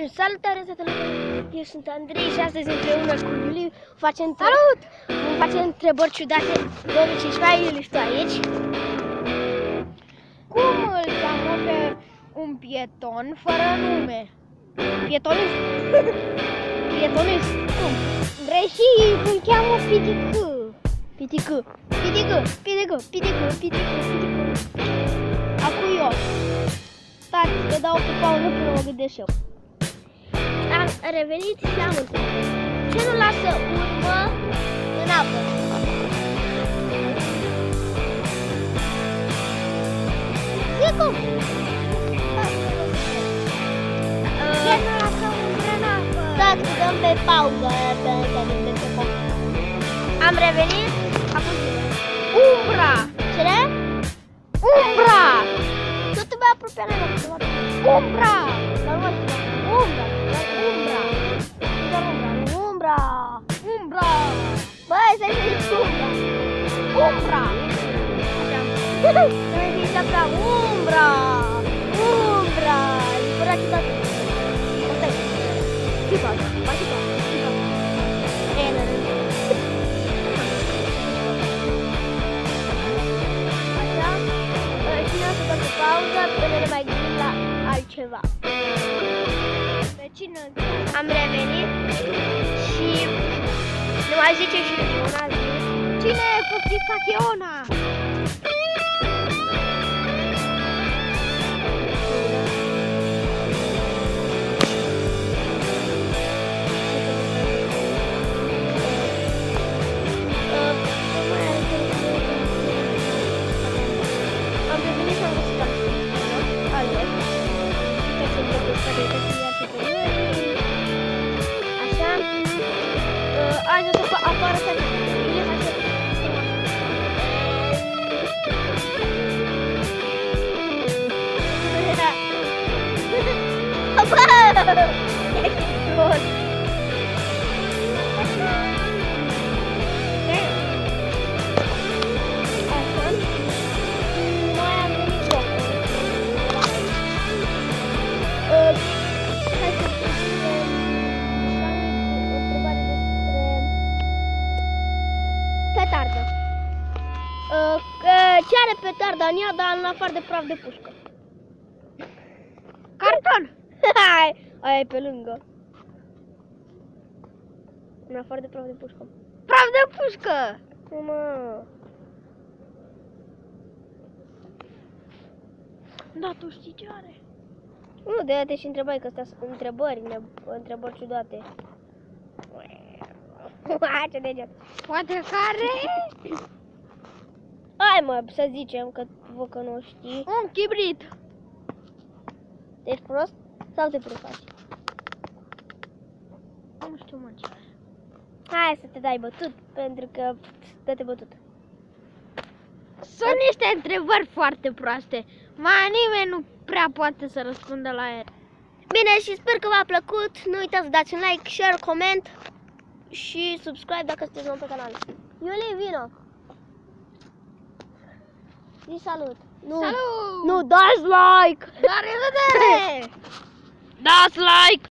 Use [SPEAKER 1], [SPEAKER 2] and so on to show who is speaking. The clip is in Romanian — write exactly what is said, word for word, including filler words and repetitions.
[SPEAKER 1] Salutare, eu sunt Andrei și astăzi împreună cu Iuliu facem Salut! Facem întrebări ciudate. două mii cincisprezece, Iuliu, tu aici.
[SPEAKER 2] Cum îl cheamă pe un pieton fără nume?
[SPEAKER 1] Pietonist? Pietonist? Cum?
[SPEAKER 2] Greșit, îl cheamă Pitică.
[SPEAKER 1] Pitică, pitică, pitică, pitică, pitică, pitică. Acum eu. Stați, că dau pe pauză până mă gândesc eu. Am revenit și am întâlnit. Ce nu lasă urmă în apă? E cum?
[SPEAKER 2] Ce nu lasă umbră în apă?
[SPEAKER 1] Stați, că dăm pe pauză. Am revenit. Acum
[SPEAKER 2] Umbra!
[SPEAKER 1] cine?
[SPEAKER 2] Umbra!
[SPEAKER 1] Tu te mai apropia la mine.
[SPEAKER 2] Umbra!
[SPEAKER 1] Dar nu mă știu. Umbra. Umbra. Doar umbra. Umbra.
[SPEAKER 2] Umbra!
[SPEAKER 1] Băi, să-i zici umbra.
[SPEAKER 2] Umbra!
[SPEAKER 1] Să-i zici așa. Umbra. Umbra. E până ciudat. Stai. Chipa. Ba chipa. Chipa. E, nu, nu. Așa. Cine o să facă pauză până ne mai gândim la altceva.
[SPEAKER 2] Pe cine?
[SPEAKER 1] Am revenit și ne mai zice și una zi.
[SPEAKER 2] Cine e Făptița Cheona?
[SPEAKER 1] Am revenit și am găsit albert. Așa. Azi o să apară să petardă. Ce are petarda în ea, dar în afară de praf de pușcă?
[SPEAKER 2] Carton!
[SPEAKER 1] Hai, aia e pe lângă. În afară de praf de pușcă.
[SPEAKER 2] Praf de pușcă!
[SPEAKER 1] Mă.
[SPEAKER 2] Da, tu știi ce are?
[SPEAKER 1] Nu, de aia te și întrebai, că astea sunt întrebări, întrebări ciudate. Hai, ce deget.
[SPEAKER 2] Poate care?
[SPEAKER 1] Hai mă, să zicem că vă că nu știi.
[SPEAKER 2] Un chibrit.
[SPEAKER 1] Ești prost? Sau te prefaci?
[SPEAKER 2] Nu știu mă ce are.
[SPEAKER 1] Hai să te dai bătut, pentru că dă-te bătut.
[SPEAKER 2] Sunt niște întrebări foarte proaste. Mai nimeni nu prea poate să răspundă la ele.
[SPEAKER 1] Bine, și sper că v-a plăcut. Nu uitați să dați un like, share, coment și subscribe dacă sunteți nou pe canal. Iulie, vino! Zi salut! Nu,
[SPEAKER 2] Salut!
[SPEAKER 1] nu, dați like!
[SPEAKER 2] La revedere! Dați like!